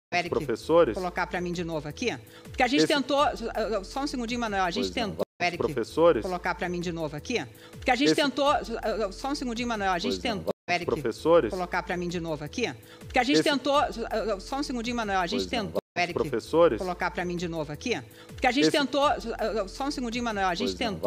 Eric, professores? colocar para mim de novo aqui. Porque a gente tentou... Só um segundinho, Manuel. A gente tentou... Eric, professores? colocar para mim de novo aqui. Porque a gente tentou... Só um segundinho, Manuel. A gente tentou... Eric, professores? colocar para mim de novo aqui. Porque a gente tentou... Só um segundinho, Manuel. A gente tentou... Eric, professores? colocar para mim de novo aqui. Porque a gente tentou... Só um segundinho, Manuel. A gente tentou...